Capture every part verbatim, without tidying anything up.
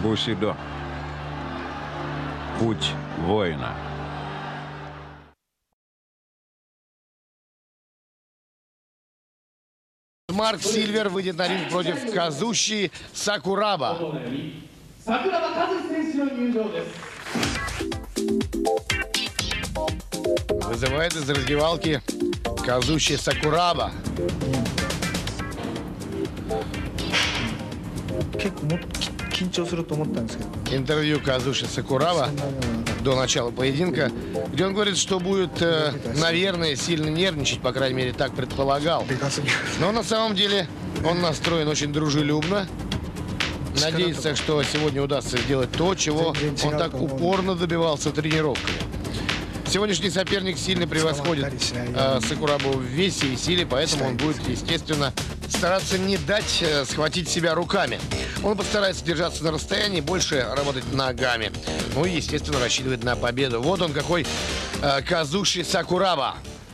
Бусидо. Путь воина. Марк Сильвер выйдет на ринг против Казуши Сакураба. Вызывает из раздевалки Казуши Сакураба. Интервью Казуши Сакураба до начала поединка, где он говорит, что будет, э, наверное, сильно нервничать, по крайней мере, так предполагал. Но на самом деле он настроен очень дружелюбно. Надеется, что сегодня удастся сделать то, чего он так упорно добивался тренировками. Сегодняшний соперник сильно превосходит э, Сакурабу в весе и силе, поэтому он будет, естественно, стараться не дать э, схватить себя руками. Он постарается держаться на расстоянии, больше работать ногами. Ну и, естественно, рассчитывает на победу. Вот он какой э, Казуши Сакураба.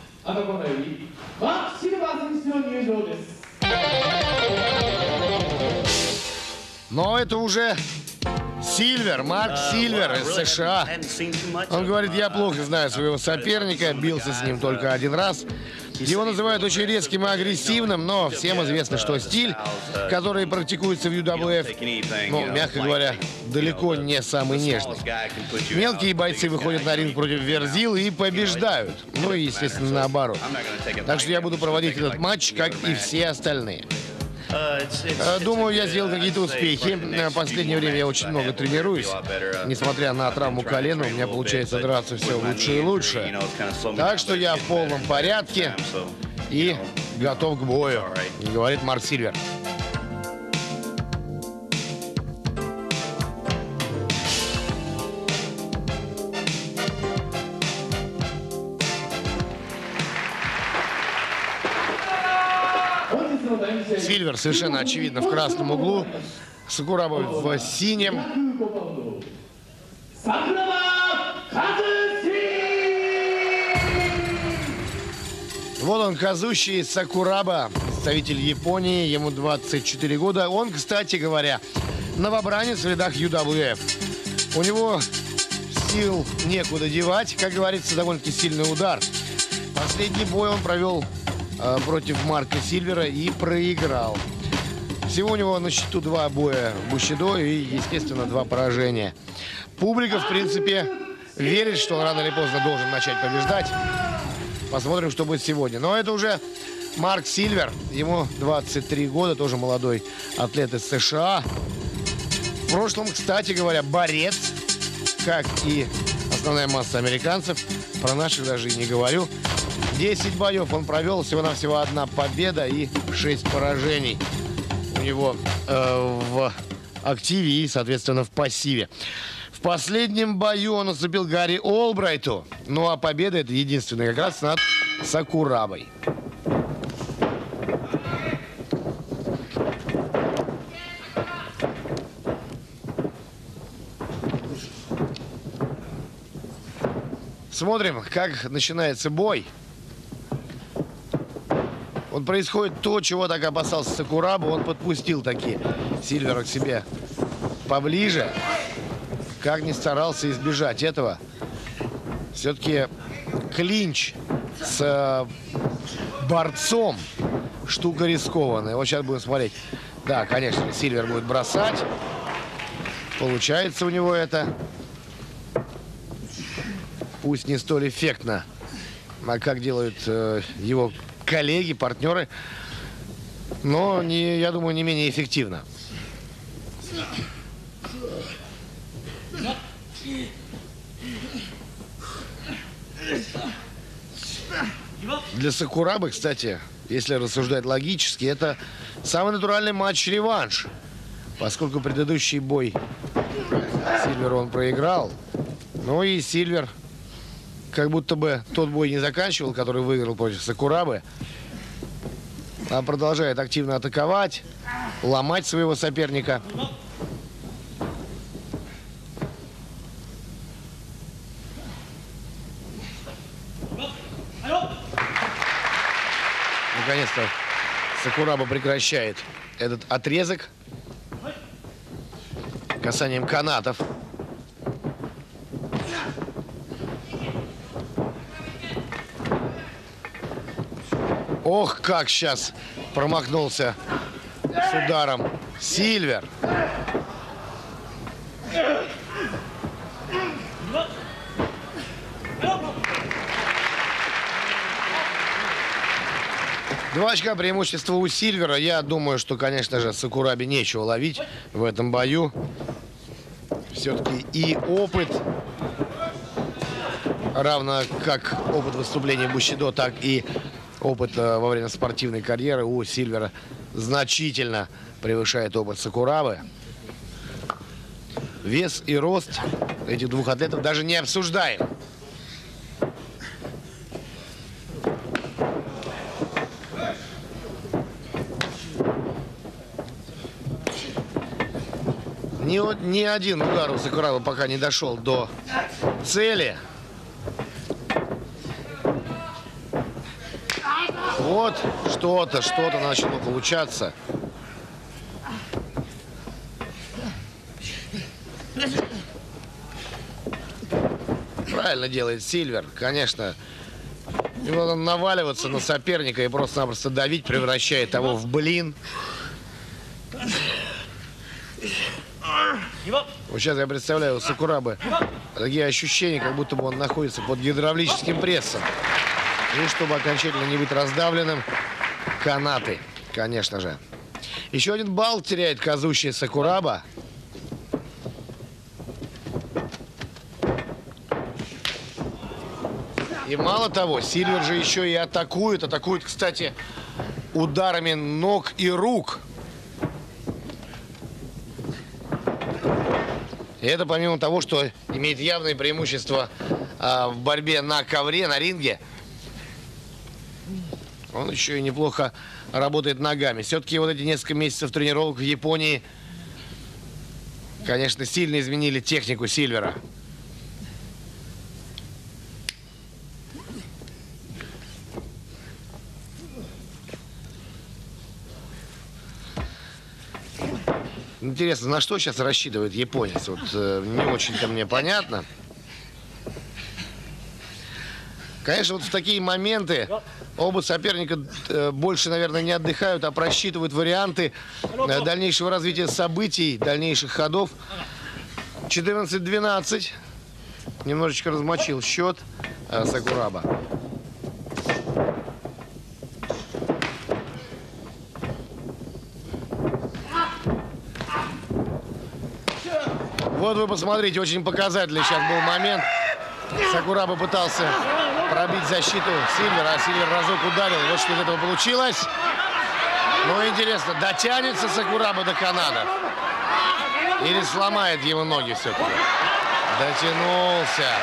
Но это уже Сильвер, Марк Сильвер из США. Он говорит, я плохо знаю своего соперника, бился с ним только один раз. Его называют очень резким и агрессивным, но всем известно, что стиль, который практикуется в ю дабл ю эф, ну, мягко говоря, далеко не самый нежный. Мелкие бойцы выходят на ринг против Верзилы и побеждают. Ну и, естественно, наоборот. Так что я буду проводить этот матч, как и все остальные. Думаю, я сделал какие-то успехи. В последнее время я очень много тренируюсь. Несмотря на травму колена, у меня получается драться все лучше и лучше. Так что я в полном порядке и готов к бою, говорит Марк Сильвер. Сильвер совершенно очевидно в красном углу, Сакураба в синем. Вот он, Казуши Сакураба, представитель Японии, ему двадцать четыре года. Он, кстати говоря, новобранец в рядах ю дабл ю эф. У него сил некуда девать, как говорится, довольно-таки сильный удар. Последний бой он провел против Марка Сильвера и проиграл. Всего у него на счету два боя в Бусидо и, естественно, два поражения. Публика, в принципе, верит, что он рано или поздно должен начать побеждать. Посмотрим, что будет сегодня. Но это уже Марк Сильвер. Ему двадцать три года, тоже молодой атлет из США. В прошлом, кстати говоря, борец, как и основная масса американцев. Про наших даже и не говорю. десять боев он провел, всего-навсего одна победа и шесть поражений у него э, в активе и, соответственно, в пассиве. В последнем бою он уступил Гарри Олбрайту, ну а победа это единственная как раз над Сакурабой. Смотрим, как начинается бой. Вот происходит то, чего так опасался Сакураба. Он подпустил таки Сильвера к себе поближе. Как ни старался избежать этого. Все-таки клинч с борцом штука рискованная. Вот сейчас будем смотреть. Да, конечно, Сильвер будет бросать. Получается у него это. Пусть не столь эффектно, а как делают э, его коллеги, партнеры, но, не, я думаю, не менее эффективно. Для Сакурабы, кстати, если рассуждать логически, это самый натуральный матч-реванш, поскольку предыдущий бой Сильверу он проиграл, ну и Сильвер как будто бы тот бой не заканчивал, который выиграл против Сакурабы, а продолжает активно атаковать, ломать своего соперника. Наконец-то Сакураба прекращает этот отрезок, касанием канатов. Ох, как сейчас промахнулся с ударом Сильвер. Два очка преимущества у Сильвера. Я думаю, что, конечно же, Сакураби нечего ловить в этом бою. Все-таки и опыт, равно как опыт выступления Бушидо, так и опыт э, во время спортивной карьеры у Сильвера значительно превышает опыт Сакурабы. Вес и рост этих двух атлетов даже не обсуждаем. Ни, ни один удар у Сакурабы пока не дошел до цели. Вот что-то, что-то начало получаться. Правильно делает Сильвер. Конечно, ему надо наваливаться на соперника и просто-напросто давить, превращая того в блин. Вот сейчас я представляю у Сакурабы такие ощущения, как будто бы он находится под гидравлическим прессом. И чтобы окончательно не быть раздавленным, канаты, конечно же. Еще один балл теряет Казуши Сакураба. И мало того, Сильвер же еще и атакует. Атакует, кстати, ударами ног и рук. И это помимо того, что имеет явное преимущество а, в борьбе на ковре, на ринге, он еще и неплохо работает ногами. Все-таки вот эти несколько месяцев тренировок в Японии, конечно, сильно изменили технику Сильвера. Интересно, на что сейчас рассчитывает японец? Вот э, не очень-то мне понятно. Конечно, вот в такие моменты оба соперника э, больше, наверное, не отдыхают, а просчитывают варианты э, дальнейшего развития событий, дальнейших ходов. четырнадцать двенадцать. Немножечко размочил счет э, Сакураба. Вот вы посмотрите, очень показательный сейчас был момент. Сакураба пытался пробить защиту Сильвера, а Сильвер разок ударил. Вот что из этого получилось. Ну, интересно, дотянется Сакураба до каната? Или сломает ему ноги все-таки? Дотянулся.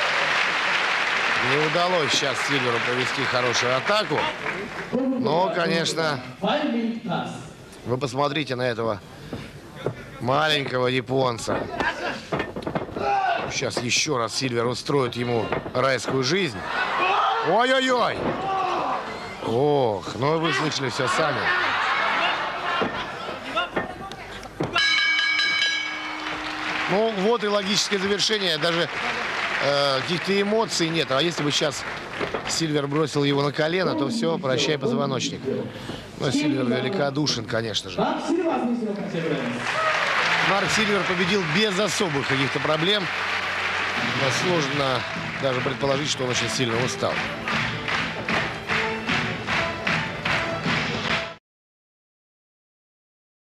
Не удалось сейчас Сильверу провести хорошую атаку. Но, конечно, вы посмотрите на этого маленького японца. Сейчас еще раз Сильвер устроит ему райскую жизнь. Ой-ой-ой! Ох, ну вы слышали все сами. Ну, вот и логическое завершение. Даже э, каких-то эмоций нет. А если бы сейчас Сильвер бросил его на колено, то все, прощай позвоночник. Но Сильвер великодушен, конечно же. Марк Сильвер победил без особых каких-то проблем. Но сложно даже предположить, что он очень сильно устал.